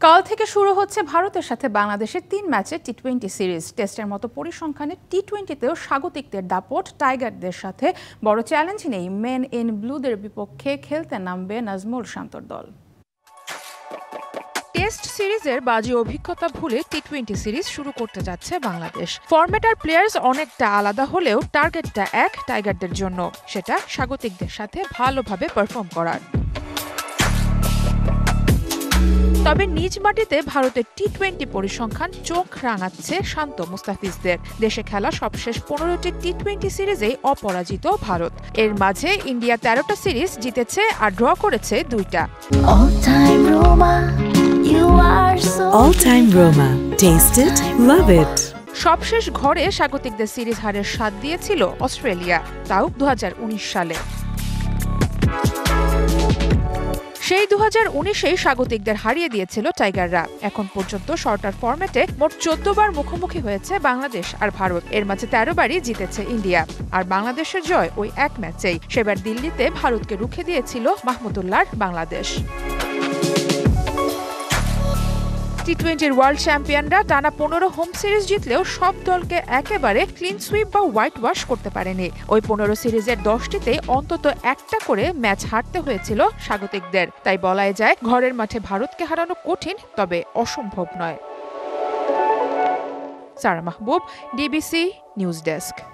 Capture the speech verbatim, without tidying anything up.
কাল থেকে শুরু হচ্ছে ভারতের সাথে বাংলাদেশের তিন ম্যাচের টি টোয়েন্টি সিরিজ। টেস্টের মতো পরিসংখ্যানে টি টোয়েন্টিতেও স্বাগতিকদের দাপট। টাইগারদের সাথে বড় চ্যালেঞ্জ নেই মেন ইন ব্লুদের বিপক্ষে খেলতে নামবে নাজমুল শান্তর দল। টেস্ট সিরিজের বাজে অভিজ্ঞতা ভুলে টি টোয়েন্টি সিরিজ শুরু করতে যাচ্ছে বাংলাদেশ। ফরম্যাট আর প্লেয়ার্স অনেকটা আলাদা হলেও টার্গেটটা এক টাইগারদের জন্য, সেটা স্বাগতিকদের সাথে ভালোভাবে পারফর্ম করার। তবে নিজ মাটিতে ভারতের টি টোয়েন্টি পরিসংখ্যান চোখ রাঙাচ্ছে শান্ত মুস্তাফিজদের। দেশে খেলা সবশেষ পনেরোটি টি টোয়েন্টি সিরিজেই অপরাজিত ভারত। এর মাঝে ইন্ডিয়া তেরোটা সিরিজ জিতেছে আর ড্র করেছে দুইটা। All time Roma. Taste it, love it. সবশেষ ঘরে স্বাগতিকদের সিরিজ হারের স্বাদ দিয়েছিল অস্ট্রেলিয়া, তাও দু হাজার উনিশ সালে। সেই দু হাজার উনিশেই স্বাগতিকদের হারিয়ে দিয়েছিল টাইগাররা। এখন পর্যন্ত শর্টার ফরম্যাটে মোট চোদ্দ বার মুখোমুখি হয়েছে বাংলাদেশ আর ভারত। এর মাঝে তেরো বারই জিতেছে ইন্ডিয়া। আর বাংলাদেশের জয় ওই এক ম্যাচেই। সেবার দিল্লিতে ভারতকে রুখে দিয়েছিল মাহমুদুল্লাহর বাংলাদেশ। টি টোয়েন্টির ওয়ার্ল্ড চ্যাম্পিয়নরা টানা পনেরো হোম সিরিজ জিতলেও সব দলকে একেবারে ক্লিন সুইপ বা হোয়াইট ওয়াশ করতে পারেনি। ওই পনেরো সিরিজের দশটিতেই অন্তত একটা করে ম্যাচ হারতে হয়েছিল স্বাগতিকদের। তাই বলাই যায় ঘরের মাঠে ভারতকে হারানো কঠিন, তবে অসম্ভব নয়। Sara Mahbub, DBC news desk.